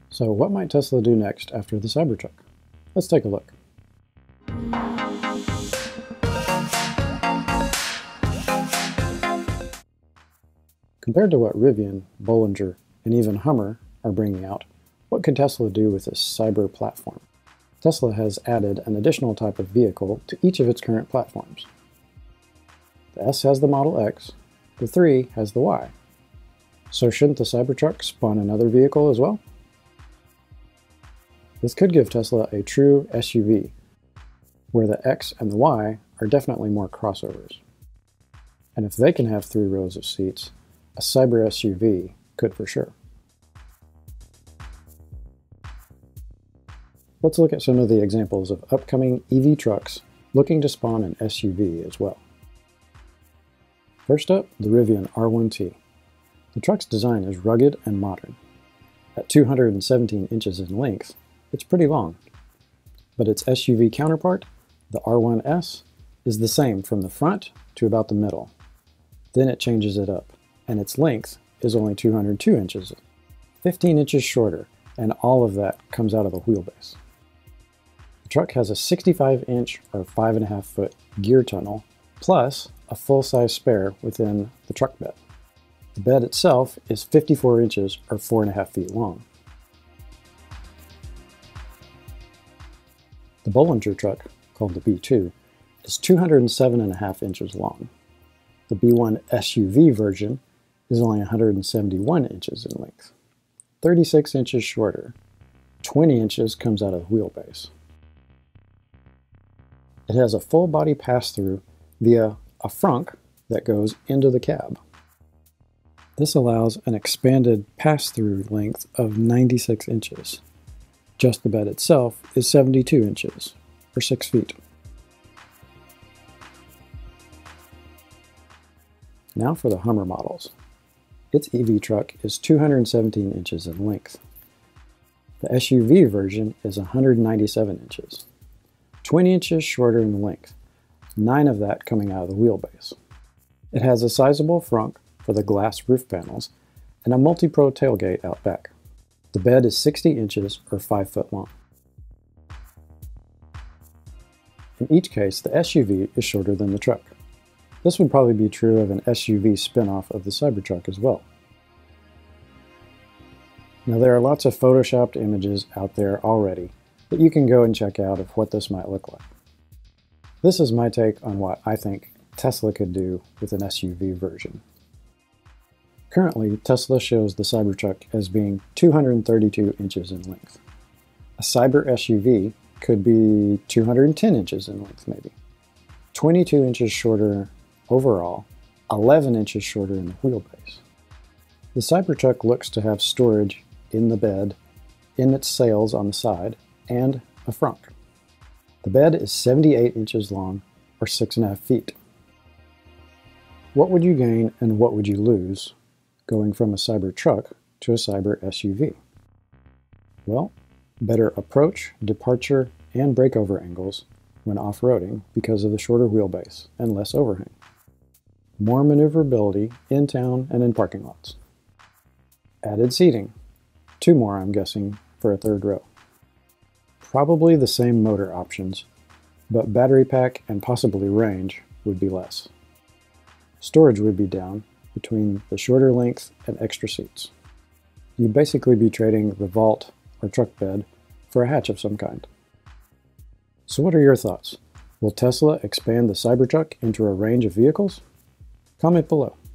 So what might Tesla do next after the Cybertruck? Let's take a look. Compared to what Rivian, Bollinger, and even Hummer are bringing out, what could Tesla do with this cyber platform? Tesla has added an additional type of vehicle to each of its current platforms. The S has the Model X, the 3 has the Y. So shouldn't the Cybertruck spawn another vehicle as well? This could give Tesla a true SUV, where the X and the Y are definitely more crossovers. And if they can have 3 rows of seats, a cyber SUV could for sure. Let's look at some of the examples of upcoming EV trucks looking to spawn an SUV as well. First up, the Rivian R1T. The truck's design is rugged and modern. At 217 inches in length, it's pretty long. But its SUV counterpart, the R1S, is the same from the front to about the middle. Then it changes it up, and its length is only 202 inches, 15 inches shorter, and all of that comes out of the wheelbase. The truck has a 65-inch or 5.5-foot gear tunnel, plus a full-size spare within the truck bed. The bed itself is 54 inches or 4.5 feet long. The Bollinger truck, called the B2, is 207.5 inches long. The B1 SUV version is only 171 inches in length, 36 inches shorter. 20 inches comes out of the wheelbase. It has a full body pass-through via a frunk that goes into the cab. This allows an expanded pass-through length of 96 inches. Just the bed itself is 72 inches, or 6 feet. Now for the Hummer models. Its EV truck is 217 inches in length. The SUV version is 197 inches, 20 inches shorter in length, 9 of that coming out of the wheelbase. It has a sizable frunk for the glass roof panels and a multi-pro tailgate out back. The bed is 60 inches or 5 foot long. In each case, the SUV is shorter than the truck. This would probably be true of an SUV spin-off of the Cybertruck as well. Now there are lots of photoshopped images out there already that you can go and check out of what this might look like. This is my take on what I think Tesla could do with an SUV version. Currently, Tesla shows the Cybertruck as being 232 inches in length. A cyber SUV could be 210 inches in length maybe. 22 inches shorter overall, 11 inches shorter in the wheelbase. The Cybertruck looks to have storage in the bed, in its sails on the side, and a frunk. The bed is 78 inches long, or 6.5 feet. What would you gain and what would you lose going from a Cybertruck to a cyber SUV? Well, better approach, departure, and breakover angles when off-roading because of the shorter wheelbase and less overhang. More maneuverability in town and in parking lots. Added seating. 2 more, I'm guessing, for a 3rd row. Probably the same motor options, but battery pack and possibly range would be less. Storage would be down between the shorter length and extra seats. You'd basically be trading the vault or truck bed for a hatch of some kind. So what are your thoughts? Will Tesla expand the Cybertruck into a range of vehicles? Comment below.